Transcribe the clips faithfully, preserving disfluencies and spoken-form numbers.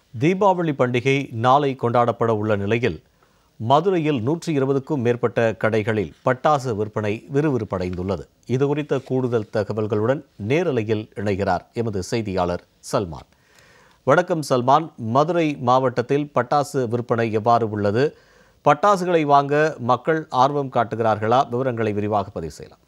தீபாவளி பண்டிகை நாளை கொண்டாடப்பட உள்ள நிலையில் மதுரையில் நூற்றி இருபதுக்கும் மேற்பட்ட கடைகளில் பட்டாசு விற்பனை விறுவிறுப்படைந்துள்ளது. இதுகுறித்த கூடுதல் தகவல்களுடன் நேரலையில் இணைகிறார் எமது செய்தியாளர் சல்மான். வணக்கம் சல்மான். மதுரை மாவட்டத்தில் பட்டாசு விற்பனை எவ்வாறு உள்ளது? பட்டாசுகளை வாங்க மக்கள் ஆர்வம் காட்டுகிறார்களா? விவரங்களை விரிவாக பதிவு செய்யலாம்.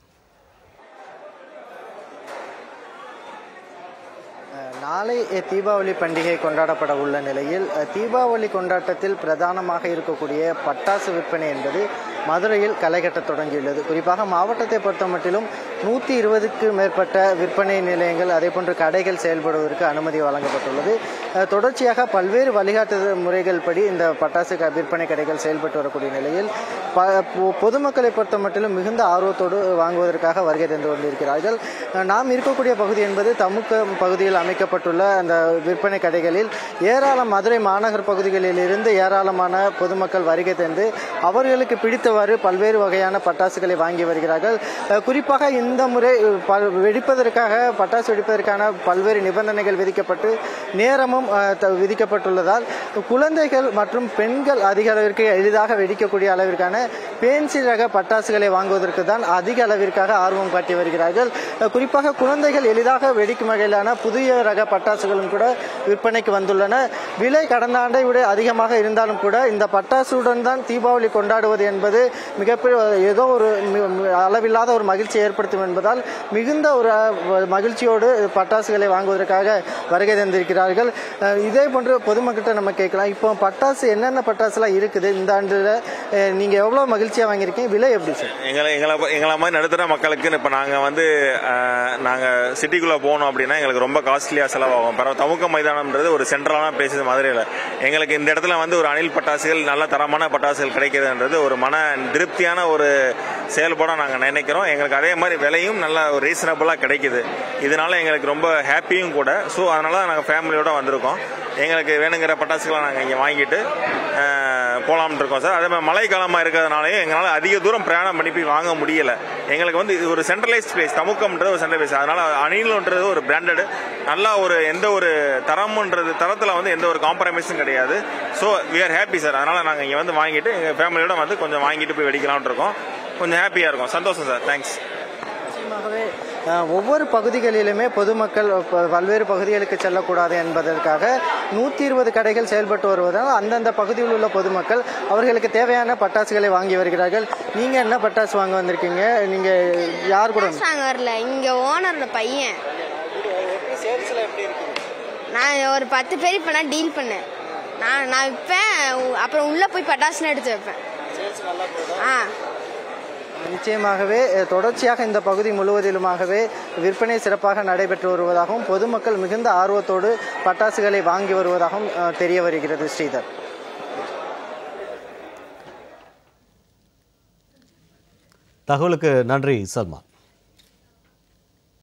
நாளை தீபாவளி பண்டிகை கொண்டாடப்பட உள்ள நிலையில் தீபாவளி கொண்டாட்டத்தில் பிரதானமாக இருக்கக்கூடிய பட்டாசு விற்பனை என்பது மதுரையில் களைகட்ட தொடங்கியுள்ளது. குறிப்பாக மாவட்டத்தை பொறுத்த மட்டிலும் நூற்றி இருபதுக்கு மேற்பட்ட விற்பனை நிலையங்கள் அதே போன்று கடைகள் செயல்படுவதற்கு அனுமதி வழங்கப்பட்டுள்ளது. தொடர்ச்சியாக பல்வேறு வழிகாட்டுதல் முறைகள் படி இந்த பட்டாசு விற்பனை கடைகள் செயல்பட்டு வரக்கூடிய நிலையில் பொதுமக்களை பொறுத்த மட்டிலும் மிகுந்த ஆர்வத்தோடு வாங்குவதற்காக வருகை தந்து கொண்டிருக்கிறார்கள். நாம் இருக்கக்கூடிய பகுதி என்பது தமுக்கம் பகுதியில் அமைக்கப்பட்டுள்ள அந்த விற்பனை கடைகளில் ஏராளம் மதுரை மாநகர் பகுதிகளில் இருந்து ஏராளமான பொதுமக்கள் வருகை தந்து அவர்களுக்கு பிடித்தவாறு பல்வேறு வகையான பட்டாசுகளை வாங்கி வருகிறார்கள். குறிப்பாக இந்த முறை வெடிப்பதற்காக பட்டாசு வெடிப்பதற்கான பல்வேறு நிபந்தனைகள் விதிக்கப்பட்டு நேரமும் விதிக்கப்பட்டுள்ளதால் குழந்தைகள் மற்றும் பெண்கள் அதிக அளவிற்கு எளிதாக வெடிக்கக்கூடிய அளவிற்கான பேன்சி ரக பட்டாசுகளை வாங்குவதற்கு தான் அதிக அளவிற்காக ஆர்வம் காட்டி வருகிறார்கள். குறிப்பாக குழந்தைகள் எளிதாக வெடிக்கும் வகையிலான புதிய ரக பட்டாசுகளும் கூட விற்பனைக்கு வந்துள்ளன. விலை கடந்த ஆண்டை விட அதிகமாக இருந்தாலும் கூட இந்த பட்டாசுடன் தான் தீபாவளி கொண்டாடுவது என்பது மிகப்பெரிய ஏதோ ஒரு அளவில்லாத ஒரு மகிழ்ச்சி ஏற்படுத்தும் என்பதால் மிகுந்த ஒரு மகிழ்ச்சியோடு பட்டாசுகளை வாங்குவதற்காக வருகை தந்திருக்கிறார்கள். இதே போன்று பொதுமக்கிட்ட நம்ம கேட்கலாம், இப்போ பட்டாசு என்னென்ன பட்டாசுலாம் இருக்குது இந்த ஆண்டுல நீங்க எவ்வளவு மகிழ்ச்சியா வாங்கியிருக்கீங்க, விலை எப்படி சார்? எங்களை எங்களை எங்களை மாதிரி நடுத்தர மக்களுக்கு இப்போ நாங்கள் வந்து நாங்கள் சிட்டிக்குள்ளே போகணும் அப்படின்னா எங்களுக்கு ரொம்ப காஸ்ட்லியாக செலவாகும். பரவாயில்ல, தமுக்க மைதானம்ன்றது ஒரு சென்ட்ரலான பிளேஸ் மதுரையில். எங்களுக்கு இந்த இடத்துல வந்து ஒரு அணில் பட்டாசுகள் நல்ல தரமான பட்டாசுகள் கிடைக்கிறதுன்றது ஒரு மன திருப்தியான ஒரு செயல்பாடாக நாங்கள் நினைக்கிறோம். எங்களுக்கு அதே மாதிரி விலையும் நல்ல ஒரு ரீசனபிளாக கிடைக்குது. இதனால எங்களுக்கு ரொம்ப ஹாப்பியும் கூட. ஸோ அதனால நாங்கள் ஃபேமிலியோட வந்திருக்கோம். எங்களுக்கு வேணுங்கிற பட்டாசுகளை நாங்கள் இங்கே வாங்கிட்டு போகலாம்னு இருக்கோம் சார். அதே மாதிரி மழை காலமாக இருக்கிறதுனாலே எங்களால் அதிக தூரம் பிரயாணம் பண்ணி போய் வாங்க முடியலை. எங்களுக்கு வந்து இது ஒரு சென்ட்ரலைஸ்ட் பிளேஸ், தமுக்கம்ன்றது ஒரு சென்ட்ரல் பிளேஸ். அதனால அணில்ன்றது ஒரு பிராண்டடு, நல்லா ஒரு எந்த ஒரு தரம்ன்றது தரத்தில் வந்து எந்த ஒரு காம்ப்ரமைஸும் கிடையாது. So we are happy sir. அதனால நாங்கள் இங்கே வந்து வாங்கிட்டு எங்கள் ஃபேமிலியோட வந்து கொஞ்சம் வாங்கிட்டு போய் வெடிக்கலாம்னு இருக்கோம். கொஞ்சம் ஹாப்பியாக இருக்கும். சந்தோஷம் சார். தேங்க்ஸ். நிச்சயமாகவே ஒவ்வொரு பகுதிகளிலுமே பொதுமக்கள் பல்வேறு பகுதிகளுக்கு செல்லக்கூடாது என்பதற்காக நூற்றி இருபது கடைகள் செயல்பட்டு வருவதால் அந்தந்த பகுதியில் உள்ள பொதுமக்கள் அவர்களுக்கு தேவையான பட்டாசுகளை வாங்கி வருகிறார்கள். நீங்க என்ன பட்டாசு வாங்க வந்திருக்கீங்க? நீங்க யார் கூட வாங்க வரல? இங்க ஓனரோட பையன். நான் ஒரு பத்து பேர் இப்ப நான் டீல் பண்ணேன். நான் நான் விற்பேன், அப்புறம் உள்ள போய் பட்டாசுன்னு எடுத்து வைப்பேன். ஆ நிச்சயமாகவே தொடர்ச்சியாக இந்த பகுதி முழுவதிலுமாகவே விற்பனை சிறப்பாக நடைபெற்று வருவதாகவும் பொதுமக்கள் மிகுந்த ஆர்வத்தோடு பட்டாசுகளை வாங்கி வருவதாகவும் தெரிய வருகிறது. ஸ்ரீதர், தகவலுக்கு நன்றி சல்மான்.